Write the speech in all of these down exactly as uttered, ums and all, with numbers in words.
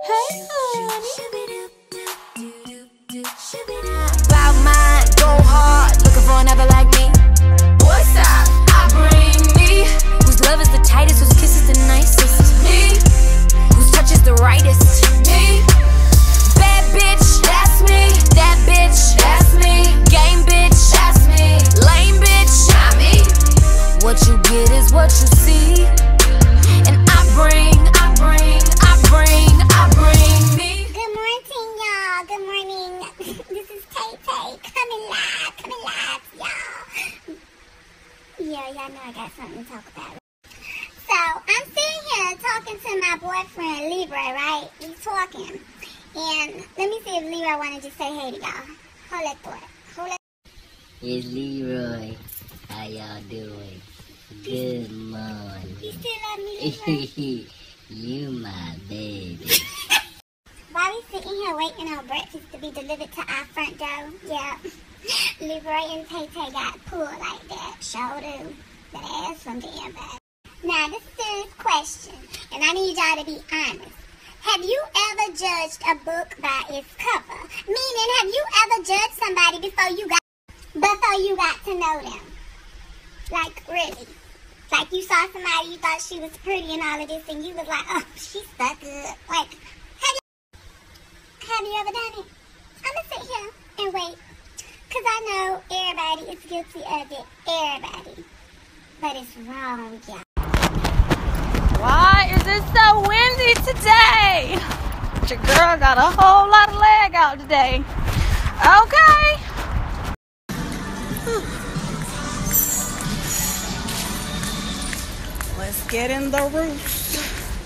Hey, honey. About mine, go hard, looking for another like me. What's up? I bring me. Whose love is the tightest, whose kiss is the nicest. Me. Whose touch is the rightest. Me. Bad bitch, that's me. That bitch, that's me. Game bitch, that's me. Lame bitch, not me. What you get is what you see. And I bring, I bring, I bring, I bring me. Good morning, y'all. Good morning. This is Tay Tay coming live, coming live, y'all. Yeah, y'all know I got something to talk about. So, I'm sitting here talking to my boyfriend, Leroy, right? He's talking. And let me see if Leroy want to just say hey to y'all. Hold that thought. Hold that. It's Leroy. How y'all doing? Good morning. You still love me, Leroy? You my baby. While we sitting here waiting on breakfast to be delivered to our front door, yeah, Leroy and Tay Tay got pulled like that. Sure do. That ass from damn bad. Now, this is a serious question, and I need y'all to be honest. Have you ever judged a book by its cover? Meaning, have you ever judged somebody before you got before you got to know them? Like, really? Like, you saw somebody, you thought she was pretty and all of this, and you was like, oh, she's so good. Like, have you, have you ever done it? I'm going to sit here and wait. Because I know everybody is guilty of it. Everybody. But it's wrong, y'all. Why is it so windy today? Your girl got a whole lot of leg out today. Okay. Let's get in the roost.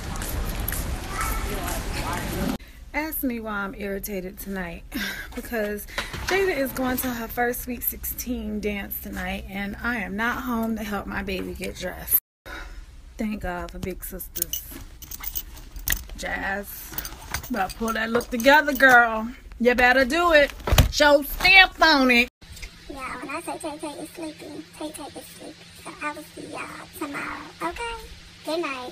Ask me why I'm irritated tonight. Because Jada is going to her first Sweet sixteen dance tonight, and I am not home to help my baby get dressed. Thank God for big sisters. Jazz, better pull that look together, girl. You better do it. Show stamp on it. Yeah, when I say Tay Tay is sleeping, Tay Tay is sleeping. So I will see y'all tomorrow. Okay? Good night.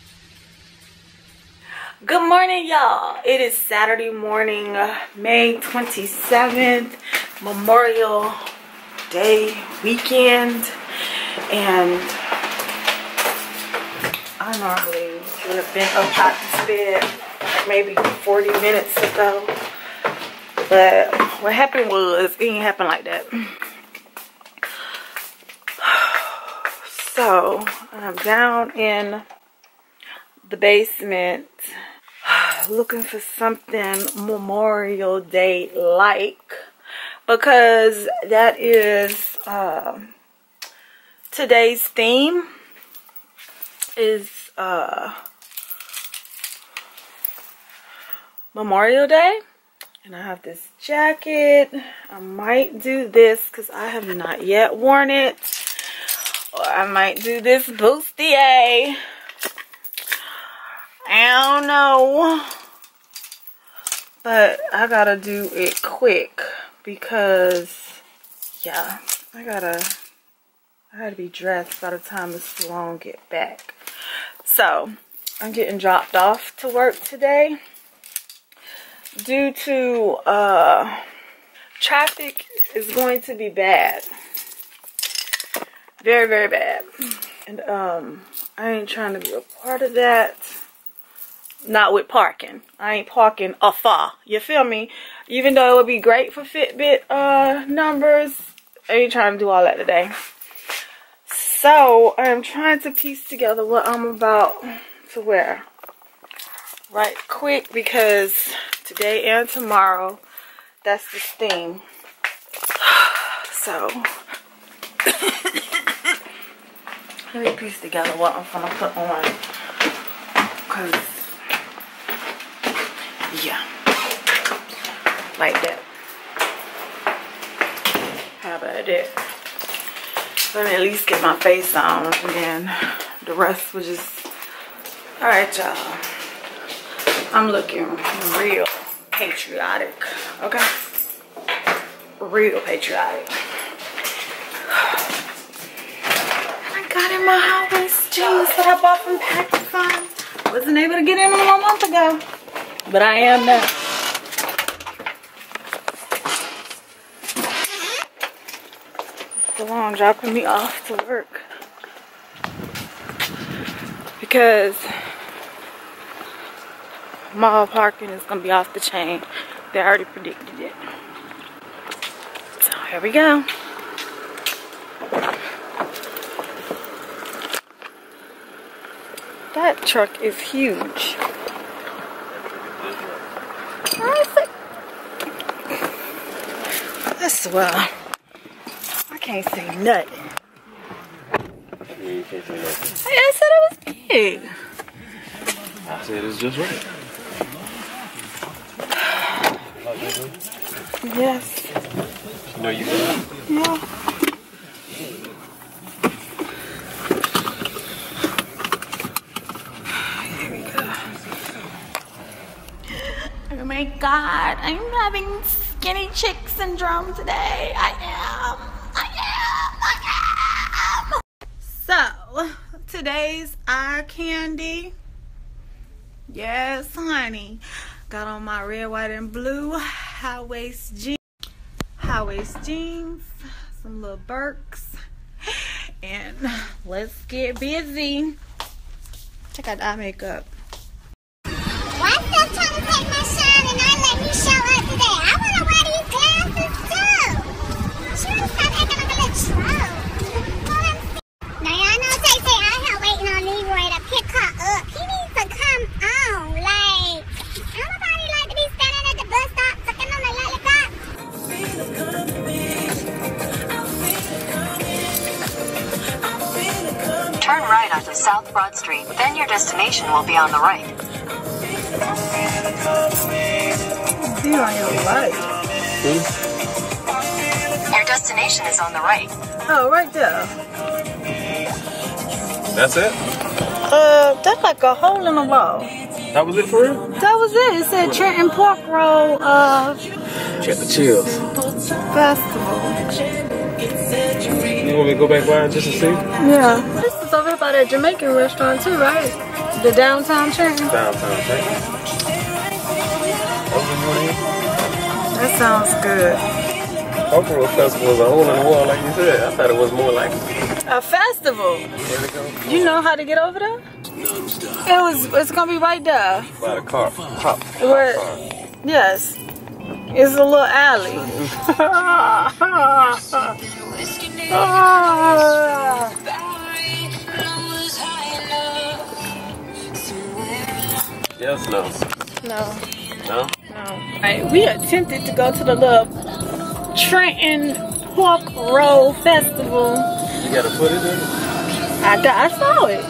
Good morning, y'all. It is Saturday morning, May twenty-seventh, Memorial Day weekend, and I normally would have been up out this bed like maybe forty minutes ago, but what happened was, it didn't happen like that. So, I'm down in the basement looking for something Memorial Day like, because that is uh, today's theme is uh, Memorial Day. And I have this jacket. I might do this because I have not yet worn it. Or I might do this bustier. I don't know. But I gotta do it quick because, yeah, I gotta, I gotta be dressed by the time this salon get back. So, I'm getting dropped off to work today. Due to uh, traffic is going to be bad. Very, very bad. And um, I ain't trying to be a part of that. Not with parking. I ain't parking afar. You feel me? Even though it would be great for Fitbit uh, numbers, I ain't trying to do all that today. So, I'm trying to piece together what I'm about to wear right quick, because today and tomorrow, that's the theme. So, let me piece together what I'm gonna put on. Cause, yeah, like that. How about it? Let me at least get my face on, and then the rest was just. All right, y'all. I'm looking real patriotic, okay? Real patriotic. I got in my high-waist jeans that I bought from Pakistan. Wasn't able to get in them a month ago. but I am now. Delon dropping me off to work because mall parking is gonna be off the chain. They already predicted it. So here we go. That truck is huge. I swear, I can't say nothing. You can't say nothing. I said it was big. I said it's just right. Yes. You know you can. Yeah. Here we go. Oh my God, I'm having skinny chick syndrome today. I am. I am. I am. So, today's eye candy. Yes, honey. Got on my red, white, and blue high waist jeans. High waist jeans. Some little Birks. And let's get busy. Check out the eye makeup. Why still trying to take my shine and not let me show up today? I want to wear these glasses too. She want to stop acting like a little troll. Now y'all know Tay Tay out here waiting on Leroy to pick her up. He needs to come on. Like, don't nobody like to be standing at the bus stop sucking on the lollipop. Turn right onto South Broad Street, then your destination will be on the right. You're on your right. Your destination is on the right. Oh, right there. That's it? Uh, that's like a hole in the wall. That was it for real? That was it. It said Trenton Pork Roll uh, Check the chills. Festival. You want me to go back by just to see? Yeah. This is over by that Jamaican restaurant too, right? The downtown Trenton. Downtown, right? That sounds good. Okra Festival is a hole in the wall, like you said. I thought it was more like A festival. where to go. You know how to get over there? It was. It's gonna be right there. By the car. Pop. Where? Yes. It's a little alley. Yes, no. No. No? No. Right, we attempted to go to the little Trenton Pork Roll Festival. You gotta put it in? I got, I saw it.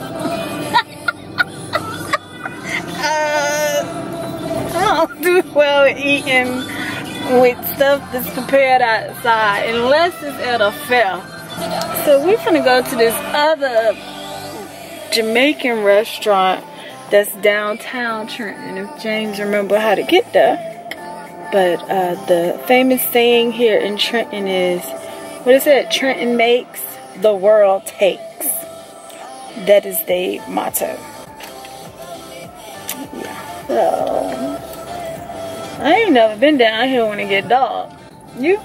uh, I don't do well eating with stuff that's prepared outside unless it's at a fair. So we're gonna go to this other Jamaican restaurant that's downtown Trenton, if James remember how to get there. But uh, the famous saying here in Trenton is, what is it? Trenton makes, the world takes. That is the motto. Yeah. So I ain't never been down here when it get dark. You?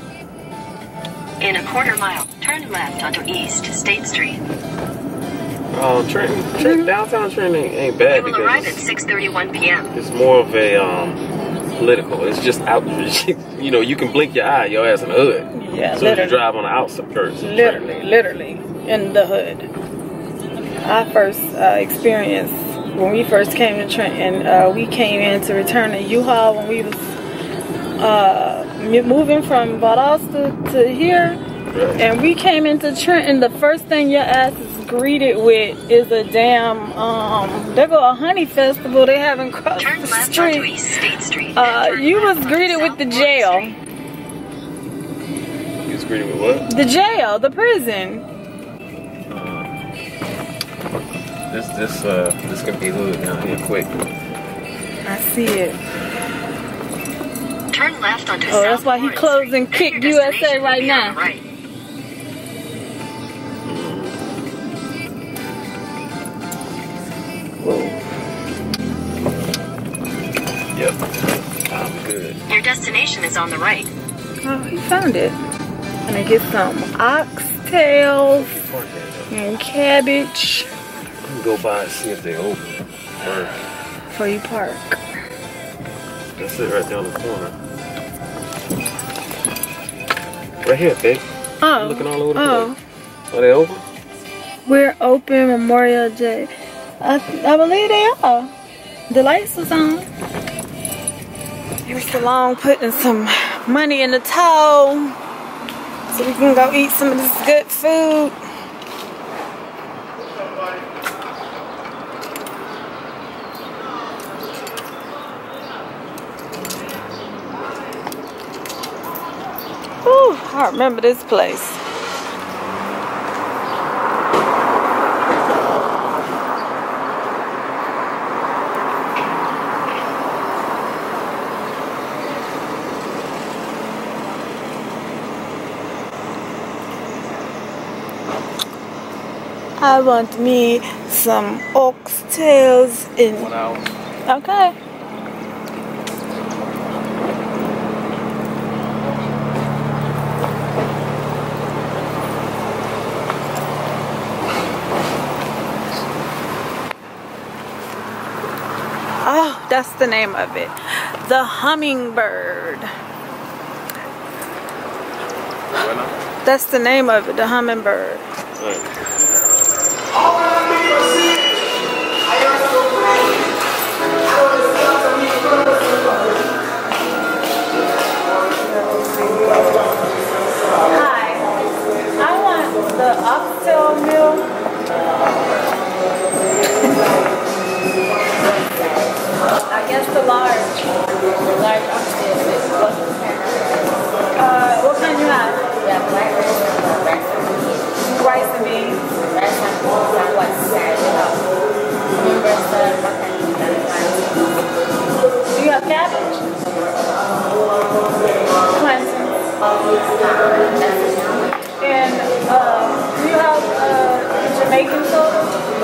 In a quarter mile, turn left onto East State Street. Um, Trenton, Trenton, downtown Trenton ain't, ain't bad You will because arrive at it's, six thirty-one p m it's more of a um political. It's just out. You know, you can blink your eye, your ass in the hood. Yeah, So if you drive on the outskirts, of Literally, Trenton. literally in the hood. I first uh, experienced when we first came to Trenton. Uh, we came in to return a U-Haul when we was uh, moving from Valdosta to here, Right. and we came into Trenton. The first thing your ass is greeted with is a damn um. They go a honey festival they haven't crossed Turn the left onto street. East State Street. Uh, then turn you left was onto greeted with South the Broad jail. Street. You was greeted with what? The jail, the prison. This this uh this could be hood down here quick. I see it. Turn left onto Oh, South that's why he Broad closed Street. and Then kicked your U S A destination will right be on now. the right. I'm good. Your destination is on the right. Oh, he found it. I'm gonna get some oxtails and cabbage. I'm gonna go by and see if they open. Or for you park. that's it right down the corner. Right here, babe. Oh. I'm looking all over the Oh. place. Are they open? We're open Memorial Day. I, I believe they are. The lights is on. Mister Long putting some money in the toe so we can go eat some of this good food. Whew, I remember this place. I want me some oxtails in. One hour. Okay. Oh, that's the name of it. The Hummingbird. That's the name of it, the Hummingbird. Right. Hi, I want the oxtail meal. I guess the large. Large oxtail meal. Uh, what kind you have? Yeah, black rice and rice and beans. Rice and beans. Rice and beans and what's that? Remember, sir, what kind of Do you have cabbage? Plantains. And uh, do you have uh, Jamaican soda?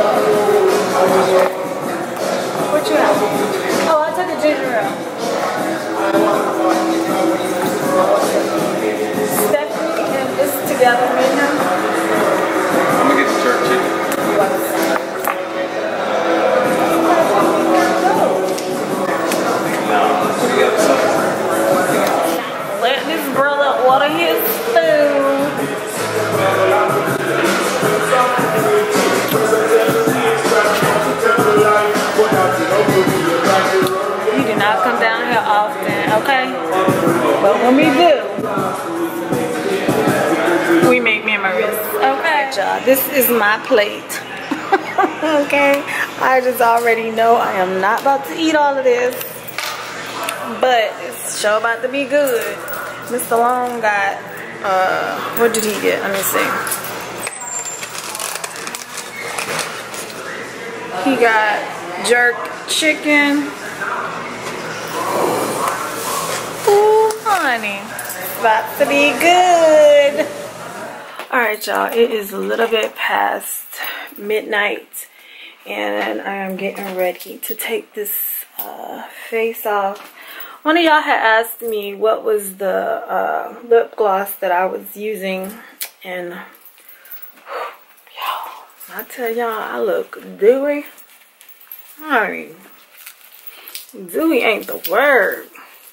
What you have? Oh, I took a ginger ale. Stephanie and this together right now. I'm gonna get the jerk chicken. Let this brother order his food. You do not come down here often, okay? But when we do, we make memories. Okay, y'all, this is my plate. Okay, I just already know I am not about to eat all of this, but it's sure about to be good. Mister Long got, uh, what did he get? Let me see. He got jerk chicken. Ooh, honey, it's about to be good. All right, y'all, it is a little bit past midnight, and I am getting ready to take this uh, face off. One of y'all had asked me what was the uh, lip gloss that I was using, and y'all, I tell y'all, I look dewy. Honey, dewy ain't the word.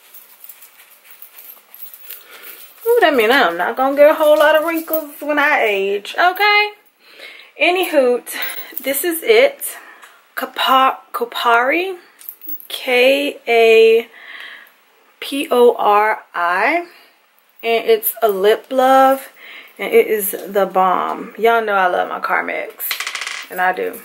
Ooh, that mean I'm not gonna get a whole lot of wrinkles when I age, okay? Anywho, this is it. Kapari, Kopari, K A P O R I, and it's a lip love, and it is the bomb. Y'all know I love my Carmex, and I do.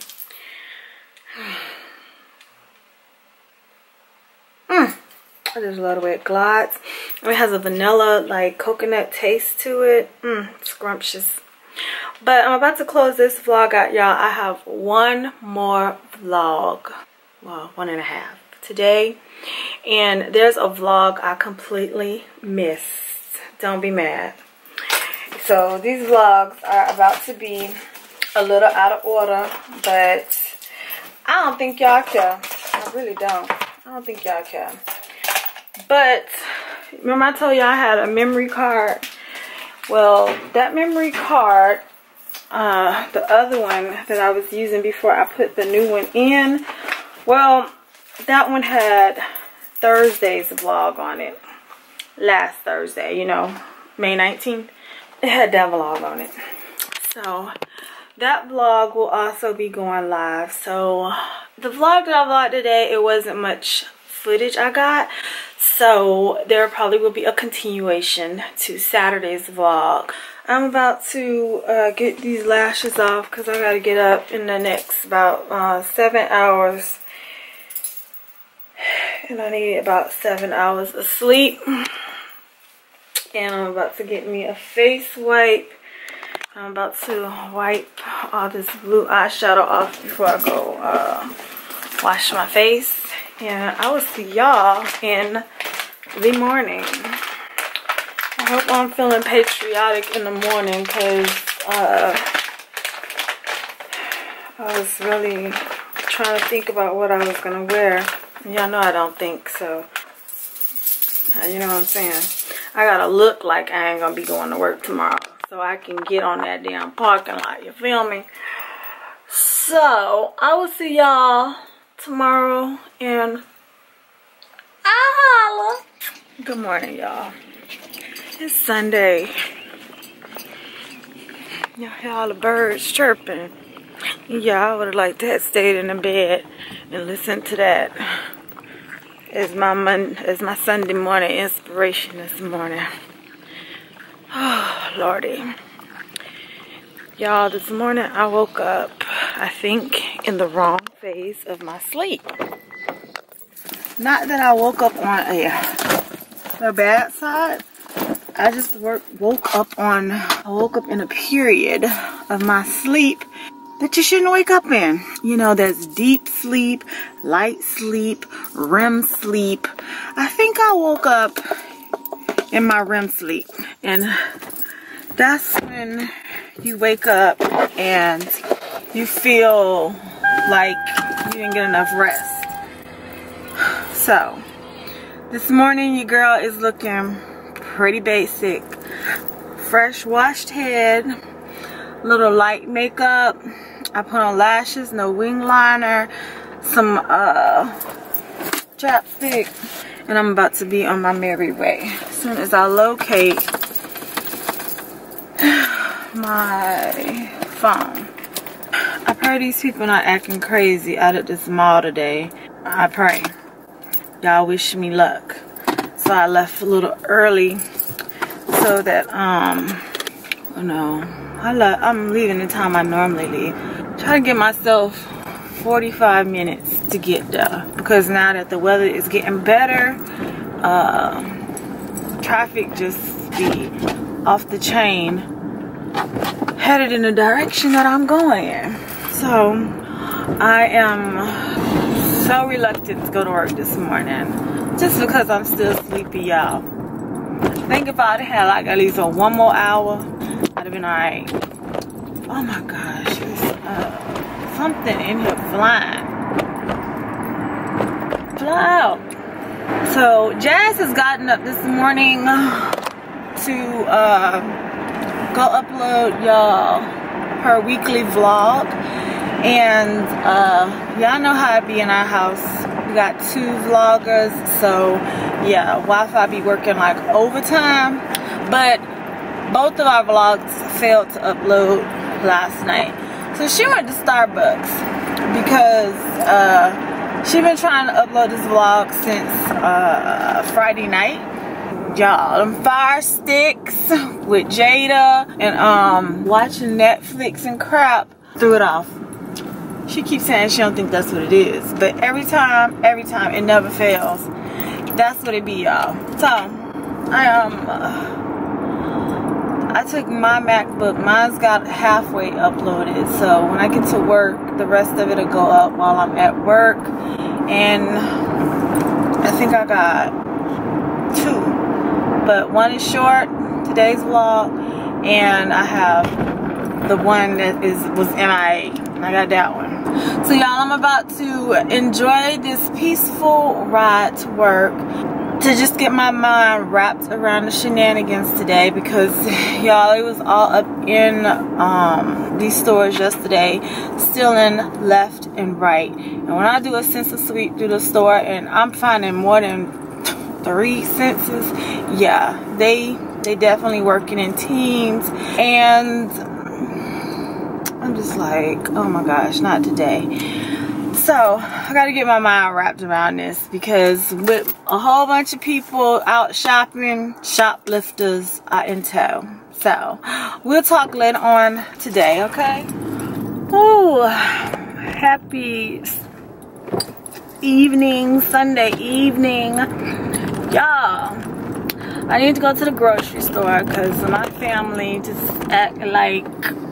Mm. I just love the way it glides. It has a vanilla, like, coconut taste to it. Mmm, scrumptious. But I'm about to close this vlog out, y'all. I have one more vlog. Well, one and a half today. And there's a vlog I completely missed. Don't be mad. So these vlogs are about to be a little out of order, but I don't think y'all care. I really don't. I don't think y'all care. But remember I told you I had a memory card? Well, that memory card, uh, the other one that I was using before I put the new one in, well, that one had Thursday's vlog on it. Last Thursday, you know, May nineteenth. It had that vlog on it. So that vlog will also be going live. So the vlog that I vlogged today, it wasn't much footage I got. So there probably will be a continuation to Saturday's vlog. I'm about to uh, get these lashes off because I got to get up in the next about uh, seven hours. And I need about seven hours of sleep. And I'm about to get me a face wipe. I'm about to wipe all this blue eyeshadow off before I go uh, wash my face. And I will see y'all in the morning. I hope I'm feeling patriotic in the morning because uh, I was really trying to think about what I was going to wear. Y'all know I don't think so. You know what I'm saying? I gotta look like I ain't gonna be going to work tomorrow so I can get on that damn parking lot. You feel me? So I will see y'all tomorrow, and I'll holla. Good morning, y'all. It's Sunday. Y'all hear all the birds chirping. Yeah, I would have liked to have stayed in the bed and listened to that as my Mon as my Sunday morning inspiration this morning. Oh, Lordy. Y'all, this morning I woke up, I think, in the wrong phase of my sleep. Not that I woke up on a, a bad side. I just work, woke up on, I woke up in a period of my sleep that you shouldn't wake up in. You know, there's deep sleep, light sleep, R E M sleep. I think I woke up in my R E M sleep. And that's when you wake up and you feel like you didn't get enough rest. So, this morning your girl is looking pretty basic. Fresh washed head, little light makeup. I put on lashes, no wing liner, some uh, chapstick, and I'm about to be on my merry way. As soon as I locate my phone. I pray these people not acting crazy out at this mall today. I pray. Y'all wish me luck. So I left a little early so that, um, oh no, I le I'm leaving the time I normally leave. Try to give myself forty-five minutes to get there because now that the weather is getting better, uh, traffic just be off the chain, headed in the direction that I'm going in. So I am so reluctant to go to work this morning just because I'm still sleepy, y'all. I think if I'd had like at least a one more hour, I'd have been alright. Oh my gosh, there's uh, something in here flying. Fly out. So Jazz has gotten up this morning to uh, go upload y'all her weekly vlog. And uh, y'all know how it be in our house. We got two vloggers, so yeah, Wi-Fi be working like overtime. But both of our vlogs failed to upload last night. So she went to Starbucks because uh, she been trying to upload this vlog since uh, Friday night. Y'all, them fire sticks with Jada and um, watching Netflix and crap threw it off. She keeps saying she don't think that's what it is, but every time, every time, it never fails. That's what it be, y'all. So, I um, uh, I took my MacBook. Mine's got halfway uploaded, so when I get to work, the rest of it will go up while I'm at work. And I think I got two, but one is short, today's vlog, and I have the one that is was M I A. I got that one. So y'all, I'm about to enjoy this peaceful ride to work. to just get my mind wrapped around the shenanigans today, because y'all, it was all up in um, these stores yesterday, stealing left and right. And when I do a sensor sweep through the store and I'm finding more than three senses, yeah, they they definitely working in teams. And I'm just like, oh my gosh, not today. So I gotta get my mind wrapped around this, because with a whole bunch of people out shopping, shoplifters are in tow. So we'll talk later on today, okay? Ooh, happy evening, Sunday evening, y'all. I need to go to the grocery store because my family just act like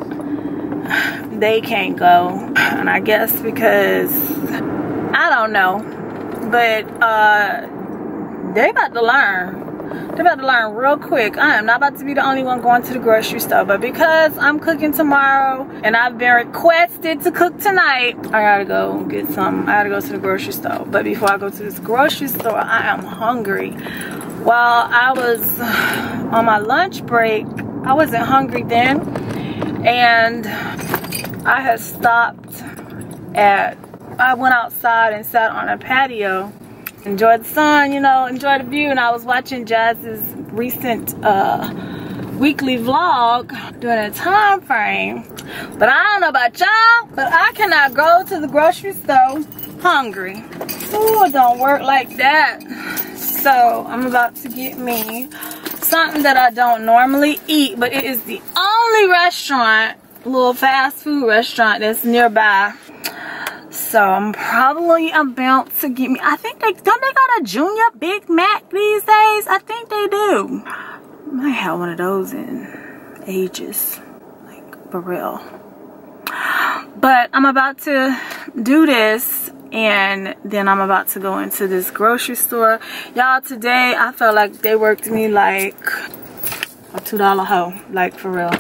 they can't go, and I guess because I don't know, but uh they about to learn. They're about to learn real quick. I am not about to be the only one going to the grocery store, but because I'm cooking tomorrow and I've been requested to cook tonight, I gotta go get some. I gotta go to the grocery store. But before I go to this grocery store, I am hungry. While I was on my lunch break, I wasn't hungry then, and I had stopped at, I went outside and sat on a patio, enjoyed the sun, you know, enjoyed the view, and I was watching Jazz's recent uh, weekly vlog during a time frame. But I don't know about y'all, but I cannot go to the grocery store hungry. Ooh, it don't work like that. So I'm about to get me something that I don't normally eat, but it is the only restaurant, little fast food restaurant that's nearby. So I'm probably about to get me, I think they, don't they got a Junior Big Mac these days? I think they do. I might have one of those in ages, like for real. But I'm about to do this, and then I'm about to go into this grocery store. Y'all, today I felt like they worked me like a two dollar hoe, like for real.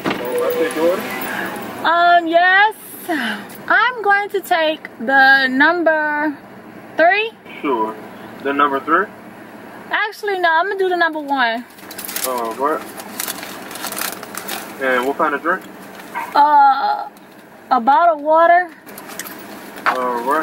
Um, yes. I'm going to take the number three. Sure. The number three? Actually, no, I'm gonna do the number one. Uh, what? And what kind of drink? Uh, a bottle of water. Uh, what?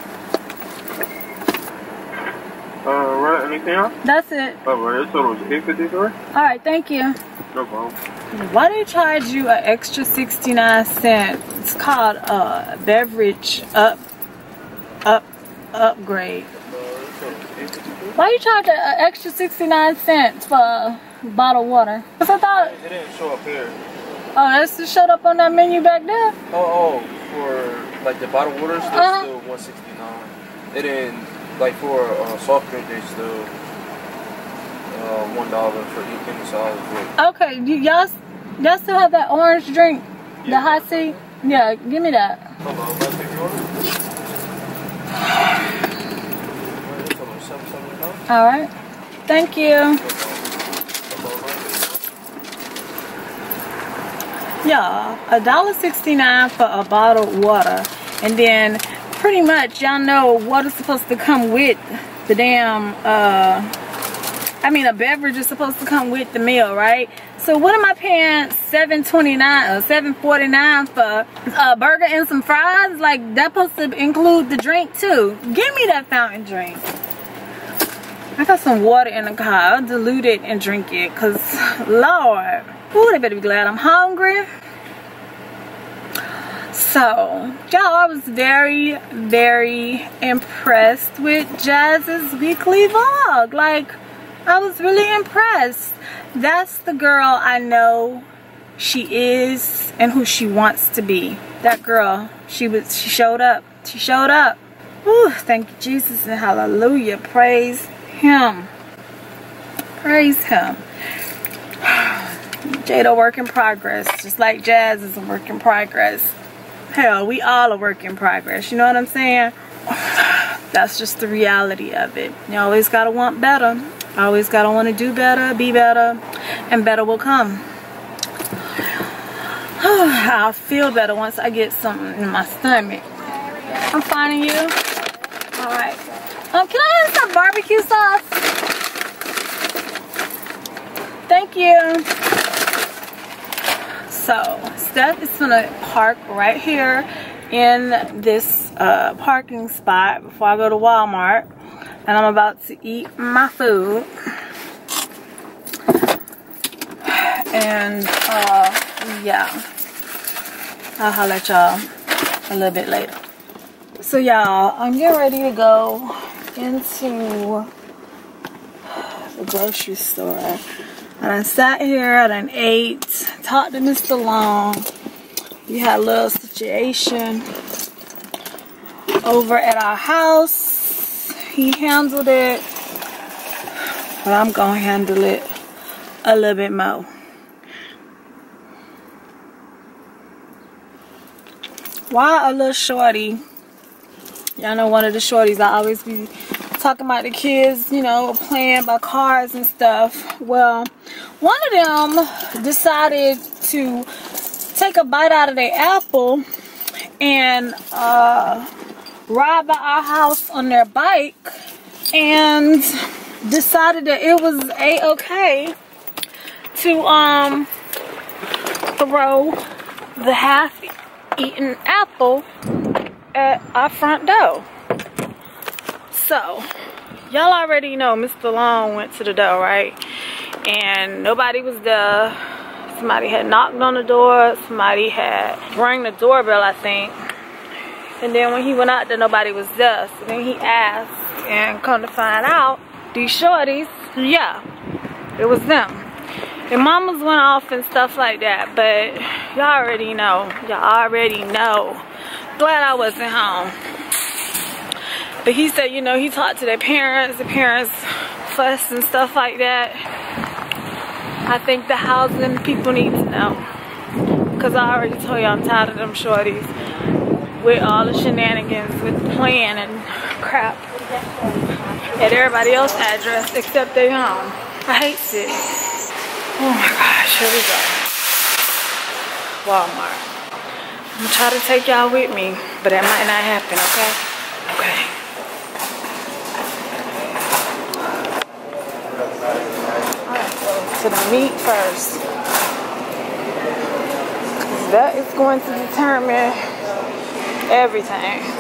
Uh, what? Anything else? That's it. Oh, right. This total was eight fifty-three? All right, thank you. No problem. Why do they charge you an extra sixty-nine cents? It's called a beverage up, up, upgrade. Why you charge an extra sixty-nine cents for a bottle of water? Cause I thought It didn't show up here. Oh, that's just showed up on that menu back there. Oh, oh, for like the bottled waters, they're Uh-huh. still one sixty-nine. It didn't, like for uh, soft drink, they still uh, one dollar for each any size. Okay, you, y'all, y'all still have that orange drink, the Yeah. hot tea? Yeah, give me that. Hold on, can I take your order? Hold on, seven seventy-nine. All right, thank you. Yeah, a dollar sixty-nine for a bottle of water, and then pretty much y'all know water's supposed to come with the damn. Uh, I mean, a beverage is supposed to come with the meal, right? So what am I paying seven twenty-nine or seven forty-nine for a burger and some fries? Like, that's supposed to include the drink too. Give me that fountain drink. I got some water in the car. I'll dilute it and drink it, cause Lord, ooh, they better be glad I'm hungry. So, y'all, I was very, very impressed with Jazz's weekly vlog. Like, I was really impressed. That's the girl I know she is and who she wants to be. That girl, she was, she showed up. She showed up. Whew, thank you, Jesus, and hallelujah. Praise Him. Praise Him. Jada, work in progress. Just like Jazz is a work in progress. Hell, we all a work in progress. You know what I'm saying? That's just the reality of it. You always gotta want better. Always gotta want to do better, be better, and better will come. I'll feel better once I get something in my stomach. I'm finding you. All right. Um, can I have some barbecue sauce? Thank you. So Steph is gonna park right here in this uh, parking spot before I go to Walmart, and I'm about to eat my food. And uh, yeah, I'll holler at y'all a little bit later. So y'all, I'm getting ready to go into the grocery store. And I sat here, I done ate, talked to Mister Long. We had a little situation over at our house. He handled it, but I'm gonna handle it a little bit more. Why a little shorty? Y'all know one of the shorties, I always be talking about the kids, you know, playing by cars and stuff. Well, one of them decided to take a bite out of their apple and uh, ride by our house on their bike, and decided that it was a-okay to um throw the half-eaten apple at our front door. So, y'all already know Mister Long went to the door, right? And nobody was there. Somebody had knocked on the door. Somebody had rang the doorbell, I think. And then when he went out there, nobody was there. So then he asked, and come to find out, these shorties, yeah, it was them. And mamas went off and stuff like that. But y'all already know. Y'all already know. Glad I wasn't home. But he said, you know, he talked to their parents. The parents fussed and stuff like that. I think the housing people need to know. Because I already told you I'm tired of them shorties. With all the shenanigans, with playing and crap. At everybody else's address except their home. I hate it. Oh my gosh, here we go. Walmart. I'm gonna try to take y'all with me, but that might not happen, okay? Okay. Alright, so the meat first. Because that is going to determine everything.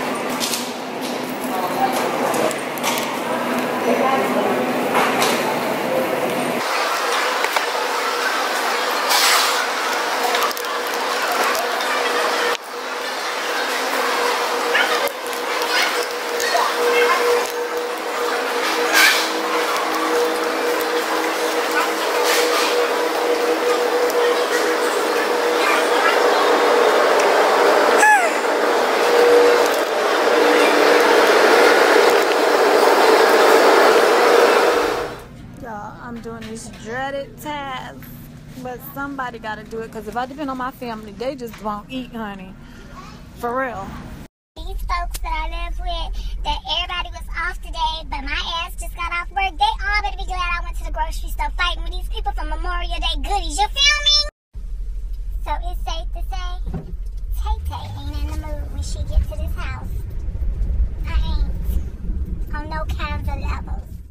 Dreaded task, but somebody got to do it, because if I depend on my family, they just won't eat, honey. For real. These folks that I live with, that everybody was off today, but my ass just got off work, they all better be glad I went to the grocery store fighting with these people for Memorial Day goodies. You feel me? So it's safe to say, Tay-Tay ain't in the mood when she gets to this house. I ain't. On no kinds of levels.